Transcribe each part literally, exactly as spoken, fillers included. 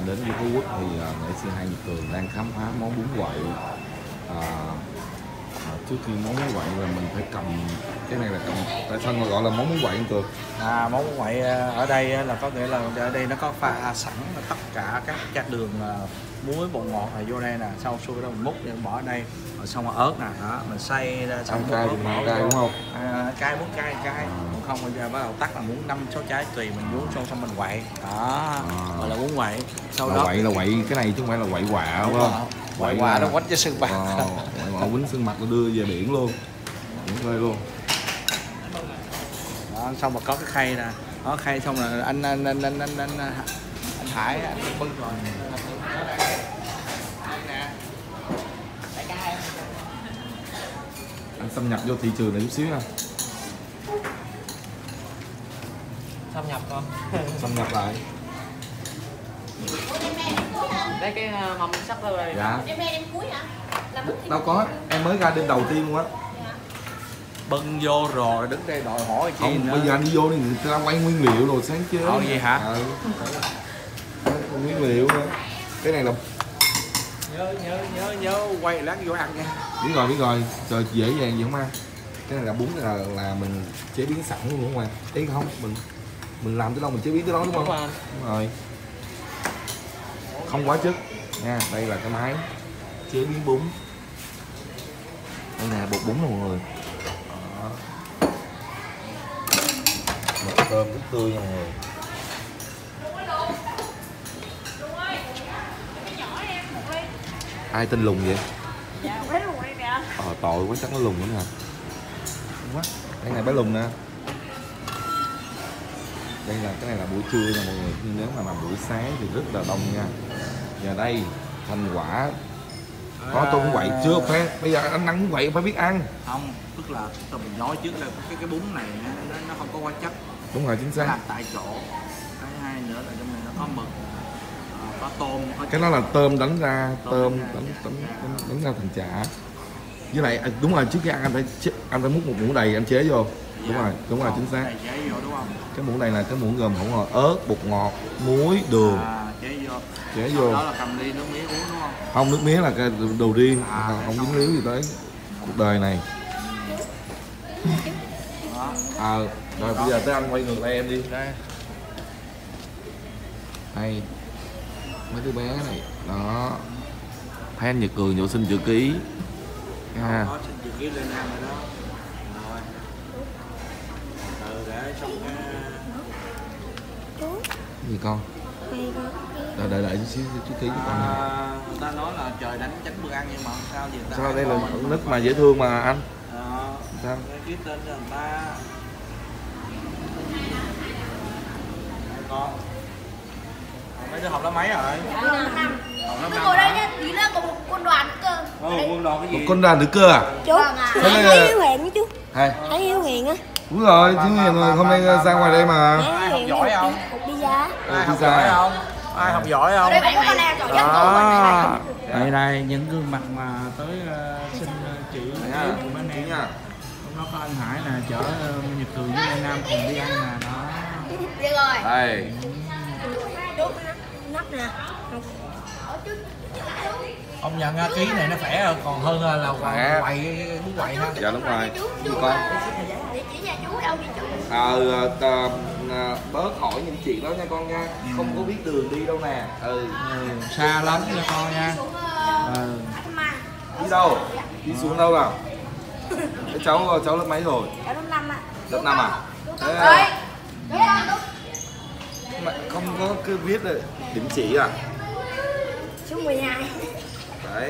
đến với Phú Quốc thì uh, nghệ sĩ Hai Nhật Cường đang khám phá món bún quậy. Uh, uh, trước khi món bún quậy là mình phải cầm cái này là cầm, tại sao gọi là món bún quậy anh Cường? À, món bún quậy ở đây là có nghĩa là ở đây nó có pha sẵn tất cả các chất đường, muối, bột ngọt là vô đây nè, sau xuôi đó mình múc để bỏ ở đây, rồi xong rồi ớt nè, đó mình xay ra xong cay ớt thì cay đúng không? À, cay muốn cay cay, à. Không bây giờ bắt đầu tắt là muốn năm sáu trái tùy mình muốn, xong xong mình quậy đó, à. Gọi là bún quậy. Sau là đó quậy là quậy cái này chứ không phải là quậy quạ đúng không? Quậy quạ nó quánh cho sưng mặt. Ờ, quậy quạ quánh sưng mặt nó đưa về biển luôn, biển khơi luôn. Đó, xong mà có cái khay nè, đó khay xong là anh anh anh anh anh anh, anh Hải anh bưng rồi. Anh xâm nhập vô thị trường này chút xíu nha. Xâm nhập con. Xâm nhập lại. Đây cái mâm sắp thôi rồi. Dạ. Em em cuối hả? Đâu có, em mới ra đêm đầu tiên luôn á. Bưng vô rồi đứng đây đòi hỏi chi không nữa. Bây giờ anh đi vô đi, người ta quay nguyên liệu rồi sáng chế. Ồ gì hả? Ừ. Nguyên liệu nữa. Cái này là nhớ nhớ nhớ nhớ quay lát vô ăn nha. biết rồi biết rồi, trời dễ dàng gì không ăn. Cái này là bún là là mình chế biến sẵn luôn đúng không anh? Ý không, mình mình làm tới đâu mình chế biến tới đó đúng không? Đúng rồi. Đúng rồi. Không quá chất nha. Đây là cái máy chế biến bún. Đây nè bột bún nè mọi người. Đó. Một cơm rất tươi nha mọi người. Ai tên Lùng vậy? Dạ, bé Lùng đây kìa. Ờ tội quá, chắc nó Lùng nữa nè. Quá. Cái này bé Lùng nè. Đây là cái này là buổi trưa nha mọi người. Nhưng nếu mà làm buổi sáng thì rất là đông nha. Giờ đây thành quả có tôi cũng quậy chưa phải. Bây giờ anh ăn cũng quậy phải biết ăn. Không, tức là tôi mình nói trước là cái cái bún này nó, nó không có hóa chất. Đúng rồi, chính xác. Nó làm tại chỗ. Cái hai nữa là trong này nó có mực, có tôm, có cái đó là tôm đánh ra, tôm, tôm đánh, đánh, đánh, đánh ra thành chả. Với lại đúng rồi, trước khi ăn anh phải anh phải múc một muỗng đầy anh chế vô. Đúng dạ. rồi, đúng rồi, chính xác. Chế vô đúng không? Cái muỗng này là cái muỗng gồm hỗn hợp ớt, bột ngọt, muối, đường. À, chế vô. Chế Sau vô. đó là cầm ly nước mía uống đúng không? Không, nước mía là cái đồ riêng, à, không dính líu gì tới cuộc đời này. Đó. À, rồi bây giờ tới anh quay ngược lại em đi. Đây. Đây. Mấy đứa bé này. Đó. Thấy anh Nhật Cường vô xin chữ ký. Ha. Có xin chữ ký lên Nam rồi đó. Rồi. Từ để xong cái Gì con? Đợi đợi đợi chút xíu chữ ký của con. À, người ta nói là trời đánh tránh bữa ăn nhưng mà sao vậy ta? Sao đây là nít mà dễ thương mà anh? Đó. Sao? Ký tên cho người ta. Con. Mấy đứa học lớp mấy rồi? Dạ, lớp năm. Học lớp Tôi năm ngồi đây hả? nhá, tí nữa có một quân đoàn nữa cơ. Ừ, quân đoàn cái Một gì? con đàn nữa cơ à? Chú, Vâng ạ. Thế này Thấy là- Hiếu Hiền chú. Hay. Thấy Hiếu Hiền á. Đúng rồi, chứ hôm nay ra ngoài đây mà. Ai học giỏi không? Một pizza. Ai học pizza. giỏi không? Ai học giỏi Ở không? đây có con nào giỏi nhất Đó. rồi. Đây đây những gương mặt mà tới uh, xin uh, chị của bên em. nha. Hôm đó có anh Hải nè chở uh, Nhật Cường với Lê Nam cùng đi ăn nè đó. Được rồi. Đây. Chú, nắp nè. Ông nhận uh, ký này nó khỏe hơn, còn hơn uh, là Khỏe. quậy bún quậy ha. Dạ đúng rồi. Chú, Gì chú, con? địa chỉ nhà chú đâu vậy chú? Ờ, à, à, bớt hỏi những chuyện đó nha con nha. Không có biết đường đi đâu nè. Ừ. Ừ, xa lắm nha con nha. Ừ. Đi đâu? Đi xuống đâu nào? Cái cháu cháu lớp mấy rồi? Ở lớp năm á. Lớp năm à? Thế Ơi. à? Đúng không? Đúng. Mà không có cứ viết là điểm chỉ à? Số mười hai. Đấy.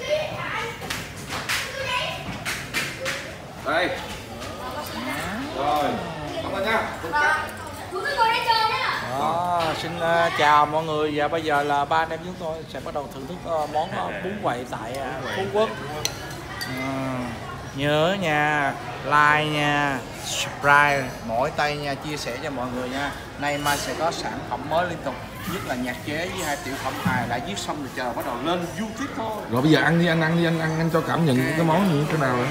Đây. Rồi. Cảm ơn nha. Chú cứ ngồi đây chơi nhá. Đó, xin uh, chào mọi người và bây giờ là ba anh em chúng tôi sẽ bắt đầu thưởng thức uh, món uh, bún quậy tại uh, Phú Quốc. À, nhớ nha, like nha, subscribe, mỗi tay nha, chia sẻ cho mọi người nha. Nay mai sẽ có sản phẩm mới liên tục, nhất là nhạc chế với hai tiểu phẩm hài đã viết xong rồi chờ bắt đầu lên YouTube thôi. Rồi bây giờ ăn đi, ăn ăn đi, anh ăn anh cho cảm nhận cái món như thế nào nữa.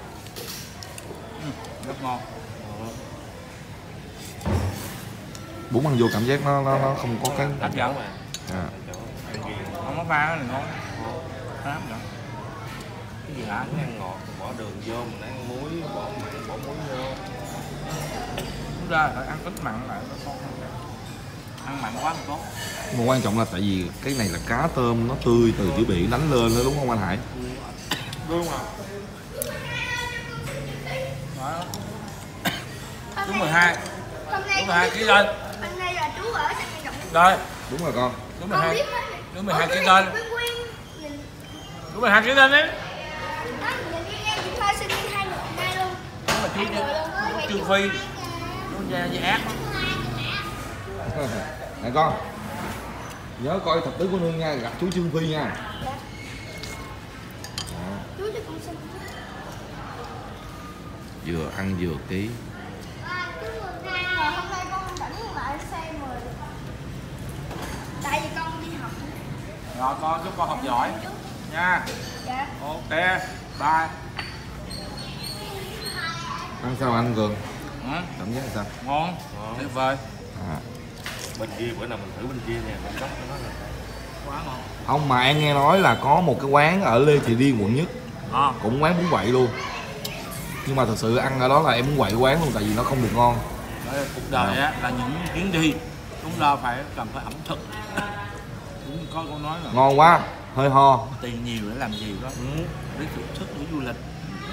Rất ngon. bún ăn vô cảm giác nó nó, nó không có cái hấp dẫn. à. Không có pha cái này ngon. Hấp dẫn. Cái gì hả? Ăn ngọt bỏ đường vô, mình ăn muối bỏ mặn bỏ muối vô. Đúng ra phải ăn ít mặn lại nó tốt hơn. Ăn mặn quá không tốt. Nhưng mà quan trọng là tại vì cái này là cá tôm nó tươi từ dưới biển đánh lên đó, đúng không anh Hải? Đúng rồi. Đó. Đúng mười hai. Hôm nay Đúng mười hai ký lên. hôm nay là chú ở sân vận động. Rồi, Đúng rồi con. đúng Con mười hai. biết hết. Đúng mười hai Ủa, ký cái lên. này Quyên Quyên nhìn Đúng mười hai ký lên đấy. đó, nhìn đi ngang chị Thoa sinh đi hai người hai luôn. Đúng là chú Hai người luôn á. Trương Phi. Đúng ra với ác. Này con, nhớ coi thập tứ của nương nha, gặp chú Trương Phi nha. Chú cho con xin. Vừa ăn vừa ký. Rồi hôm nay con tỉnh lại xe mười. Tại vì con đi học. Rồi con chúc con học giỏi nha. Dạ. Ok, bye. Ăn sao anh Cường? Ừ, Cảm giác sao? ngon, tuyệt vời. À. Bên kia bữa nào mình thử bên kia nè, bên góc của nó là Quá ngon. Không mà em nghe nói là có một cái quán ở Lê Thị Riêng quận nhất À, cũng quán bún quậy luôn. Nhưng mà thật sự ăn ở đó là em muốn quậy quán luôn tại vì nó không được ngon. đấy là cuộc đời á là những chuyến đi chúng ta phải cần phải ẩm thực. Đúng, có câu nói là Ngon quá, hơi ho. tiền nhiều để làm gì đó, để thưởng thức để du lịch.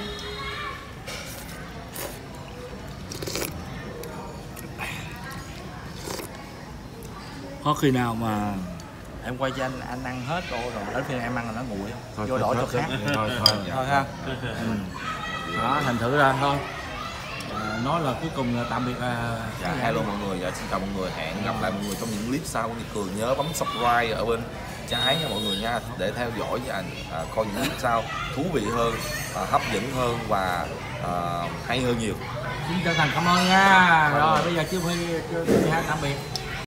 Có khi nào mà em quay cho anh anh ăn hết rồi rồi đến khi em ăn là nó nguội không? Vô đổi cho khác. Thôi thôi dạ. Thôi ha. Ừ. Đó, thành thử ra thôi. À, nói là cuối cùng là tạm biệt. À, Dạ, hello mọi người, dạ, xin chào mọi người, hẹn gặp lại mọi người trong những clip sau. Thì Cường nhớ bấm subscribe ở bên trái nha mọi người nha, để theo dõi và à, coi những clip sau thú vị hơn, à, hấp dẫn hơn và à, hay hơn nhiều. xin chân thành cảm ơn nha. Rồi bây giờ chưa chưa chưa tạm biệt.